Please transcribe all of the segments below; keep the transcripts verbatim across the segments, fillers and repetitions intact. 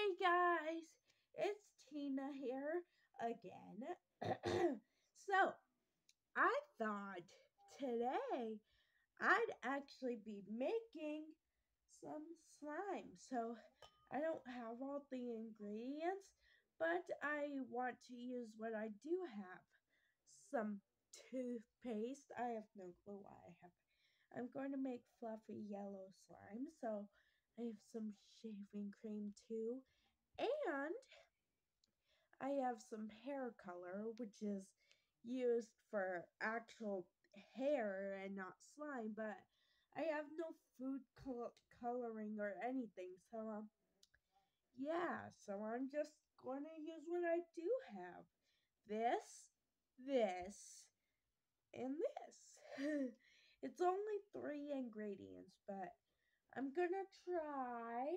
Hey guys, it's Tina here again. So, I thought today I'd actually be making some slime. So, I don't have all the ingredients, but I want to use what I do have. Some toothpaste. I have no clue why I have. I'm going to make fluffy yellow slime, so I have some shaving cream too. And I have some hair color, which is used for actual hair and not slime, but I have no food col- coloring or anything. So, um, yeah, so I'm just going to use what I do have. This, this, and this. It's only three ingredients, but I'm gonna try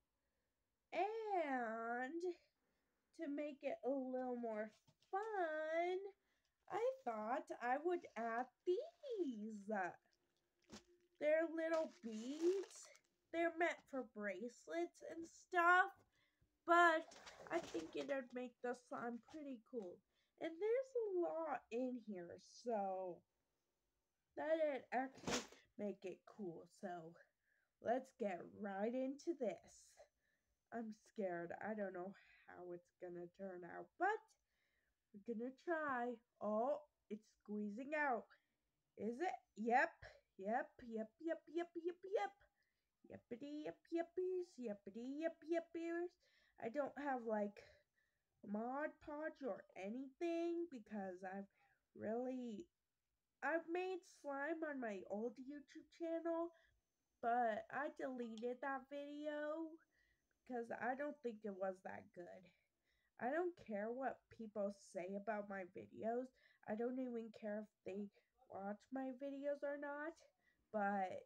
and to make it a little more fun, I thought I would add these. They're little beads. They're meant for bracelets and stuff, but I think it'd make the slime pretty cool. And there's a lot in here, so that'd actually make it cool. So let's get right into this. I'm scared. I don't know how it's gonna turn out, but we're gonna try. Oh, it's squeezing out. Is it? Yep. Yep. Yep. Yep. Yep. Yep. Yep. Yippity yip yippies. Yippity yip yippies. I don't have like Mod Podge or anything because I've really I've made slime on my old YouTube channel, but I deleted that video because I don't think it was that good. I don't care what people say about my videos. I don't even care if they watch my videos or not. But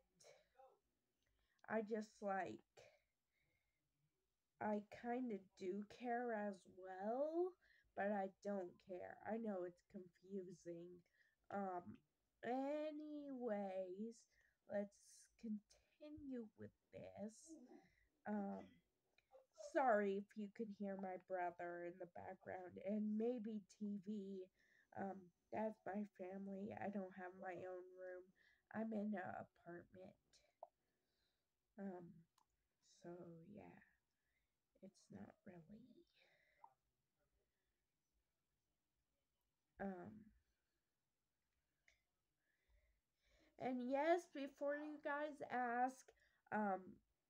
I just like, I kind of do care as well, but I don't care. I know it's confusing. Um, anyways, let's continue with this. Um, Sorry if you can hear my brother in the background and maybe T V. Um, that's my family. I don't have my own room. I'm in an apartment. Um, so yeah, it's not really. Um, and yes, before you guys ask, um,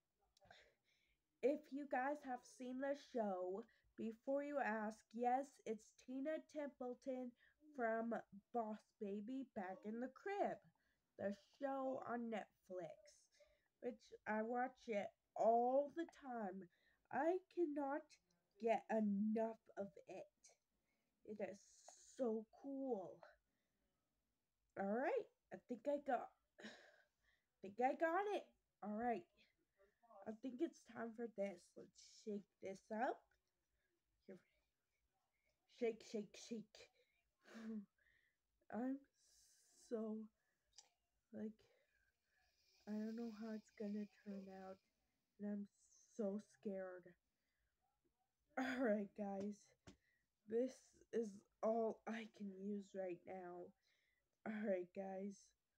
if you guys have seen the show, before you ask, yes, it's Tina Templeton from Boss Baby Back in the Crib, the show on Netflix, which I watch it all the time. I cannot get enough of it. It is so cool. All right, I think I got I think I got it. All right. I think it's time for this. Let's shake this up. Here, shake, shake, shake. I'm so, like, I don't know how it's gonna turn out. And I'm so scared. Alright, guys. This is all I can use right now. Alright, guys.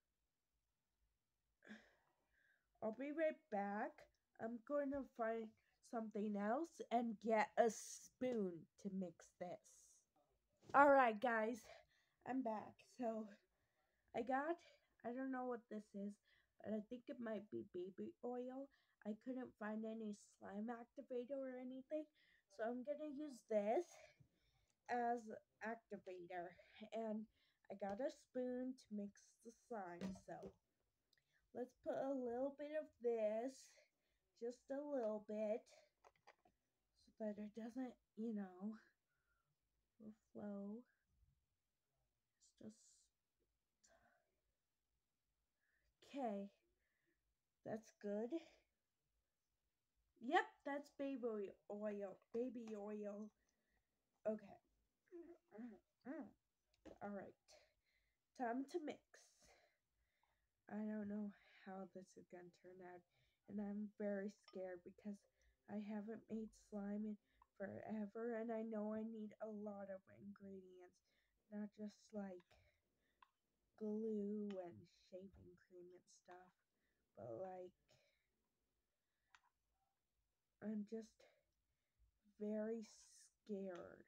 I'll be right back. I'm going to find something else and get a spoon to mix this. Alright, guys. I'm back. So, I got, I don't know what this is, but I think it might be baby oil. I couldn't find any slime activator or anything, so I'm gonna use this as activator. And I got a spoon to mix the slime, so let's put a little bit of this, just a little bit, so that it doesn't, you know, overflow. It's just, okay, that's good. Yep, that's baby oil. Baby oil. Okay. Alright. Time to mix. I don't know how this is going to turn out. And I'm very scared because I haven't made slime in forever, and I know I need a lot of ingredients, not just like glue and shaving cream and stuff, but like I'm just very scared.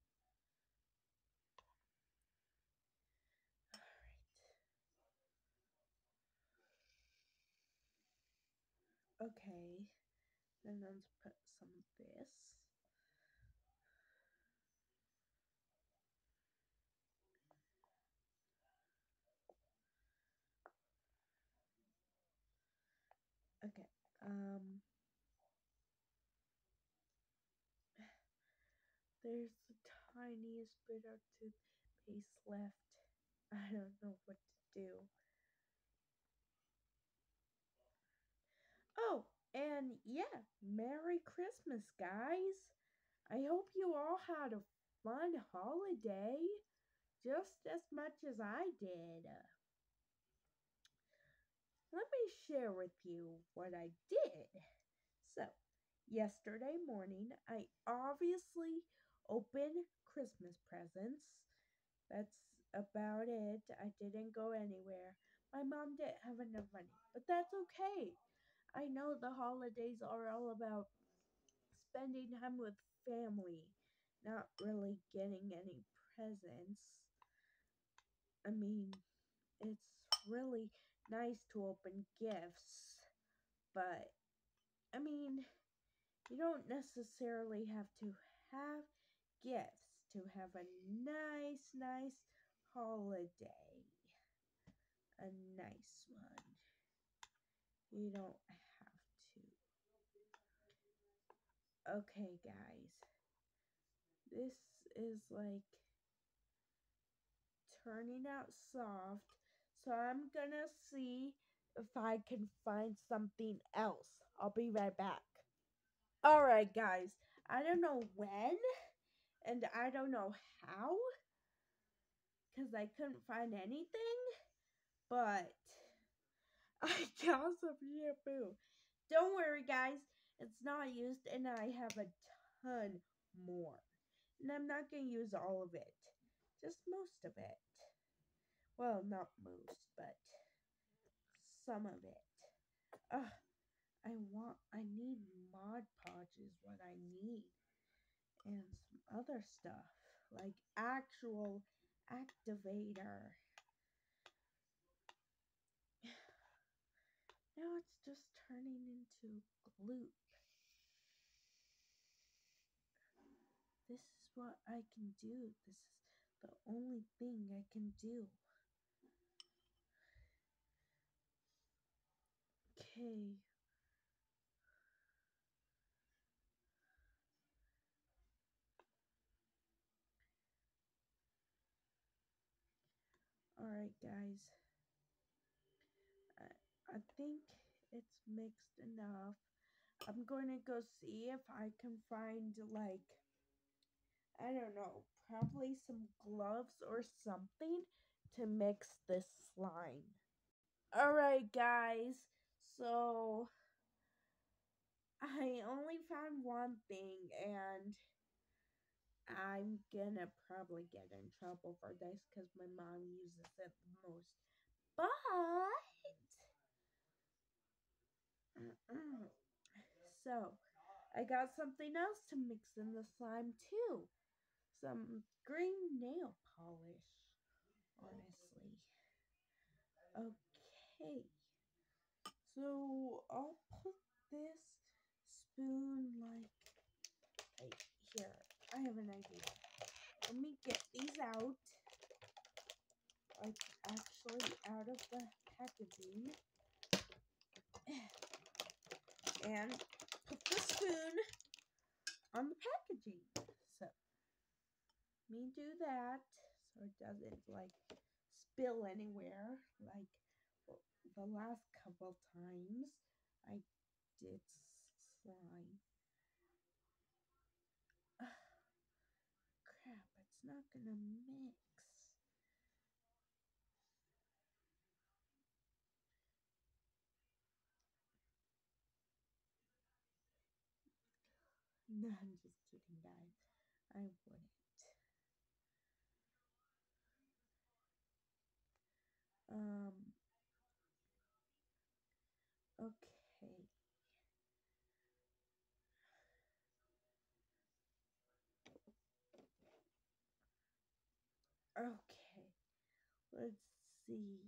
Alright. Okay. Then let's put some of this. Okay. Um there's the tiniest bit of toothpaste left. I don't know what to do. Oh, and yeah, Merry Christmas, guys. I hope you all had a fun holiday, just as much as I did. Let me share with you what I did. So, yesterday morning, I obviously opened Christmas presents. That's about it. I didn't go anywhere. My mom didn't have enough money, but that's okay. I know the holidays are all about spending time with family, not really getting any presents. I mean, it's really nice to open gifts, but I mean, you don't necessarily have to have gifts to have a nice, nice holiday. A nice one. You don't have to. Okay, guys. This is like turning out soft. So I'm gonna see if I can find something else. I'll be right back. Alright, guys. I don't know when and I don't know how because I couldn't find anything, but I got some shampoo. Don't worry, guys. It's not used and I have a ton more. And I'm not going to use all of it. Just most of it. Well, not most, but some of it. Ugh, I want, I need Mod Podge is what I need. And some other stuff, like actual activator. Now it's just turning into glue. This is what I can do. This is the only thing I can do. Okay. Alright, guys. I, I think it's mixed enough. I'm going to go see if I can find, like, I don't know, probably some gloves or something to mix this slime. Alright, guys. So, I only found one thing, and I'm gonna probably get in trouble for this because my mom uses it the most. But so I got something else to mix in the slime too. Some green nail polish, honestly. Okay. So I'll put this spoon like right here. I have an idea. Let me get these out. Like actually out of the packaging. And put the spoon on the packaging. So me do that so it doesn't like spill anywhere like the last couple times I did slime. Ugh, crap, it's not gonna mix. No, I'm just kidding, guys. I wouldn't. Um, okay. Okay. Let's see.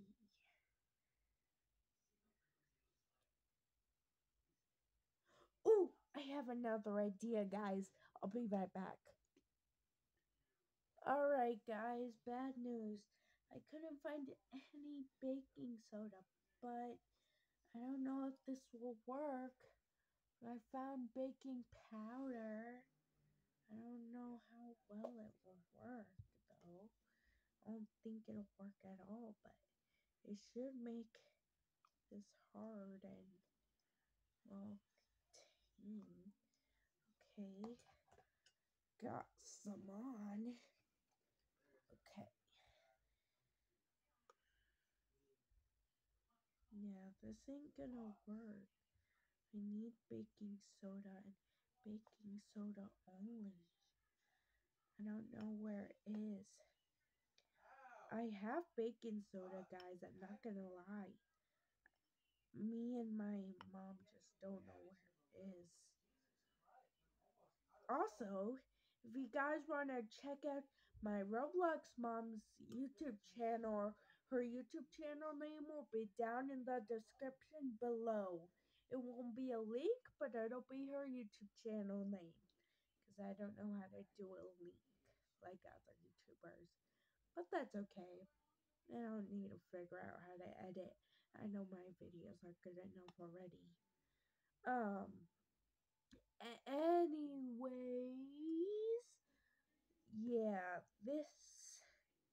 Ooh, I have another idea, guys. I'll be right back. Alright, guys, bad news. I couldn't find any baking soda, but I don't know if this will work. I found baking powder. I don't know how well it will work, though. I don't think it'll work at all, but it should make this hard and, well, tame. Okay, got some on. Okay. Yeah, this ain't gonna work. I need baking soda and baking soda only. I don't know where it is. I have baking soda, guys. I'm not gonna lie. Me and my mom just don't know where it is. Also, if you guys want to check out my Roblox mom's YouTube channel, her YouTube channel name will be down in the description below. It won't be a link, but it'll be her YouTube channel name. Because I don't know how to do a link like other YouTubers. But that's okay. I don't need to figure out how to edit. I know my videos are good enough already. Um, anyways, yeah, this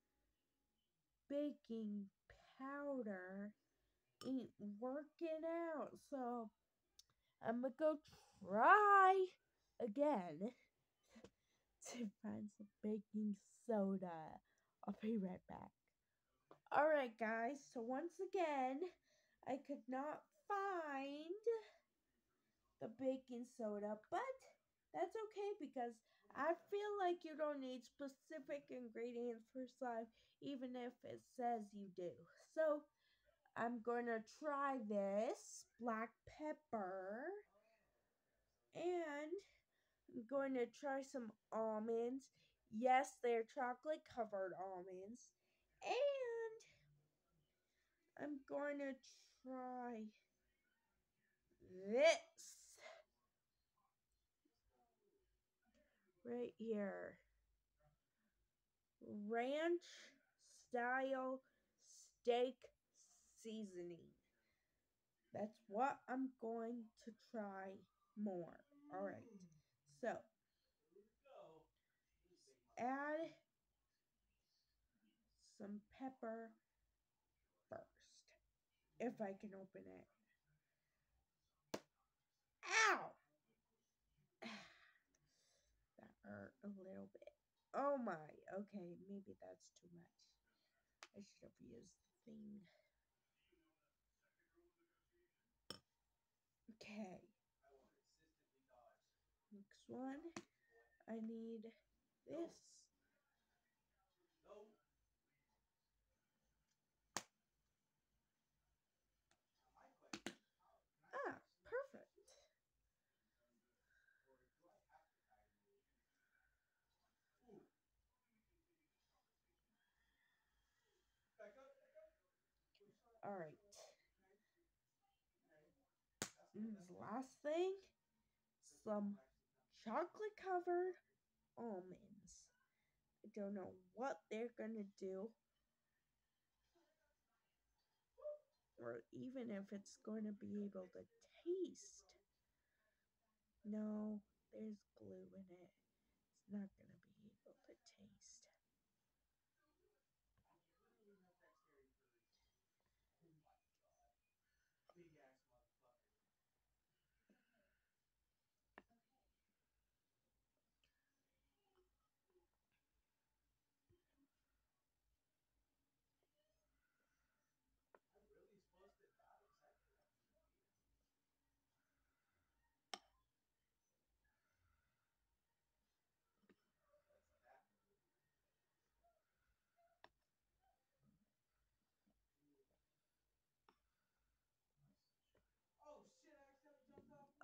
baking powder ain't working out, so I'm gonna go try again to find some baking soda. I'll be right back. Alright, guys, so once again, I could not find the baking soda, but that's okay because I feel like you don't need specific ingredients for slime, even if it says you do. So I'm gonna try this black pepper and I'm going to try some almonds. Yes, they're chocolate covered almonds. And I'm going to try this right here. Ranch style steak seasoning. That's what I'm going to try more. Alright, so add some pepper first. If I can open it. Ow! That hurt a little bit. Oh my. Okay, maybe that's too much. I should have used the thing. Okay. Next one. I need this. Ah, perfect. Alright. Last thing. Some chocolate covered almonds. I don't know what they're gonna do. Or even if it's going to be able to taste. No, there's glue in it. It's not going to be able to taste.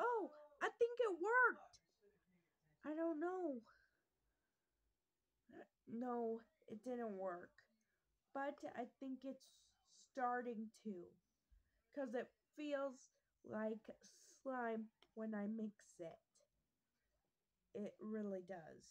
Oh, I think it worked. I don't know. No, it didn't work. But I think it's starting to. Because it feels like slime when I mix it. It really does.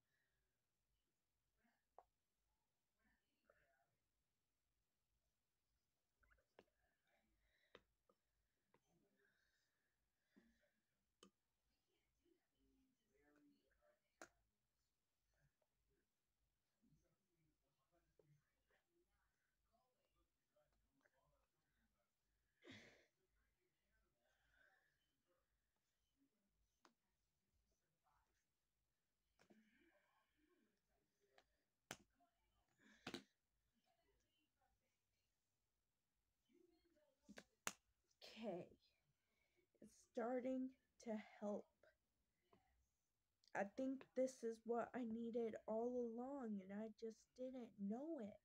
Okay. It's starting to help. I think this is what I needed all along and I just didn't know it.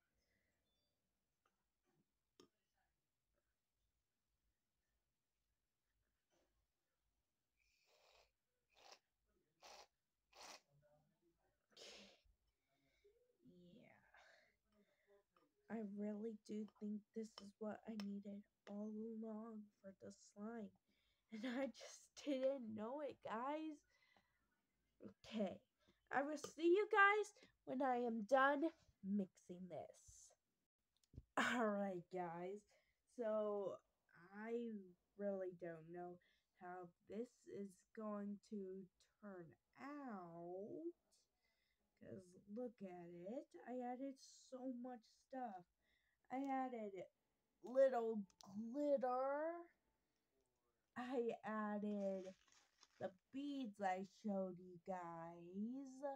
Yeah. I really do think this is what I needed all along for the slime. And I just didn't know it, guys. Okay. I will see you guys when I am done mixing this. Alright, guys. So, I really don't know how this is going to turn out. Because look at it. I added so much stuff. I added little glitter. I added the beads I showed you guys.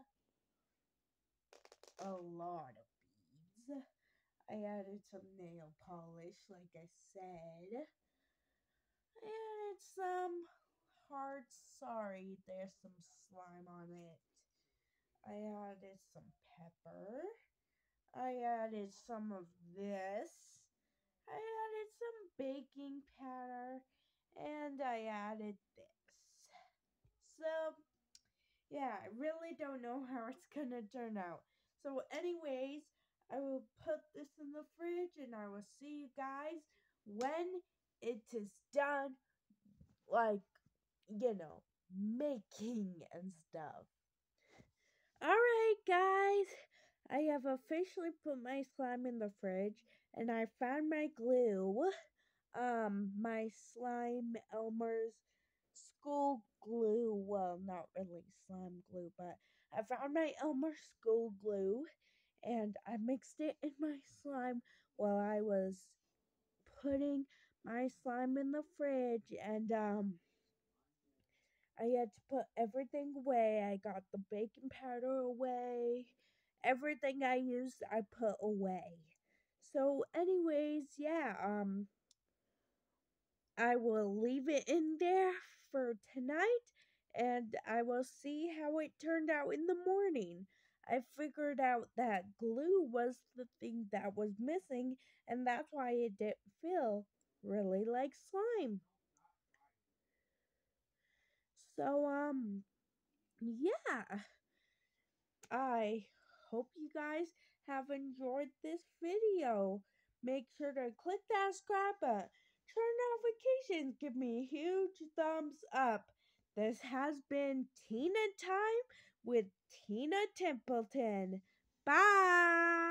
A lot of beads. I added some nail polish, like I said. I added some hearts. Sorry, there's some slime on it. I added some pepper. I added some of this. I added some baking powder. And I added this. So, yeah, I really don't know how it's gonna turn out. So, anyways, I will put this in the fridge and I will see you guys when it is done, like, you know, making and stuff. Alright, guys, I have officially put my slime in the fridge and I found my glue. Um, my slime Elmer's school glue. Well, not really slime glue, but I found my Elmer school glue and I mixed it in my slime while I was putting my slime in the fridge and um I had to put everything away. I got the baking powder away. Everything I used I put away. So anyways, yeah, um I will leave it in there for tonight and I will see how it turned out in the morning. I figured out that glue was the thing that was missing and that's why it didn't feel really like slime. So, um, yeah. I hope you guys have enjoyed this video. Make sure to click that subscribe button, turn notifications, give me a huge thumbs up. This has been Tina Time with Tina Templeton. Bye!